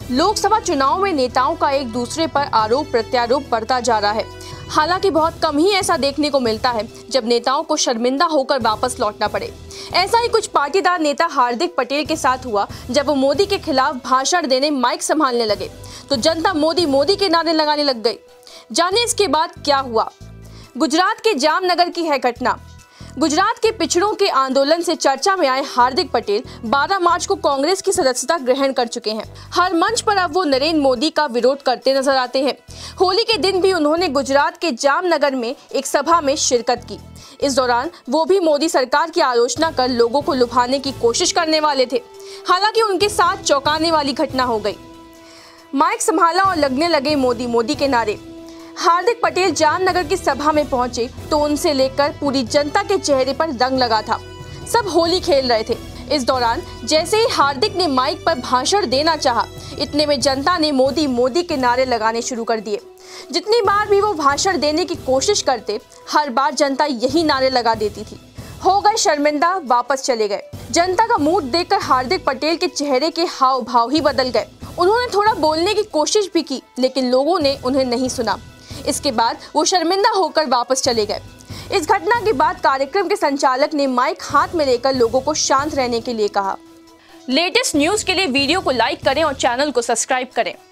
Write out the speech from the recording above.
लोकसभा चुनाव में नेताओं का एक दूसरे पर आरोप प्रत्यारोप बढ़ता जा रहा है। हालांकि बहुत कम ही ऐसा देखने को मिलता है जब नेताओं को शर्मिंदा होकर वापस लौटना पड़े। ऐसा ही कुछ पाटीदार नेता हार्दिक पटेल के साथ हुआ जब वो मोदी के खिलाफ भाषण देने माइक संभालने लगे तो जनता मोदी मोदी के नारे लगाने लग गई। जाने इसके बाद क्या हुआ। गुजरात के जामनगर की है घटना। गुजरात के पिछड़ों के आंदोलन से चर्चा में आए हार्दिक पटेल 12 मार्च को कांग्रेस की सदस्यता ग्रहण कर चुके हैं। हर मंच पर अब वो नरेंद्र मोदी का विरोध करते नजर आते हैं। होली के दिन भी उन्होंने गुजरात के जामनगर में एक सभा में शिरकत की। इस दौरान वो भी मोदी सरकार की आलोचना कर लोगों को लुभाने की कोशिश करने वाले थे। हालांकि उनके साथ चौंकाने वाली घटना हो गई। माइक संभाला और लगने लगे मोदी मोदी के नारे। हार्दिक पटेल जामनगर की सभा में पहुंचे तो उनसे लेकर पूरी जनता के चेहरे पर रंग लगा था। सब होली खेल रहे थे। इस दौरान जैसे ही हार्दिक ने माइक पर भाषण देना चाहा, इतने में जनता ने मोदी मोदी के नारे लगाने शुरू कर दिए। जितनी बार भी वो भाषण देने की कोशिश करते, हर बार जनता यही नारे लगा देती थी। हो गए शर्मिंदा, वापस चले गए। जनता का मूड देखकर हार्दिक पटेल के चेहरे के हाव भाव ही बदल गए। उन्होंने थोड़ा बोलने की कोशिश भी की, लेकिन लोगों ने उन्हें नहीं सुना। इसके बाद वो शर्मिंदा होकर वापस चले गए। इस घटना के बाद कार्यक्रम के संचालक ने माइक हाथ में लेकर लोगों को शांत रहने के लिए कहा। लेटेस्ट न्यूज के लिए वीडियो को लाइक करें और चैनल को सब्सक्राइब करें।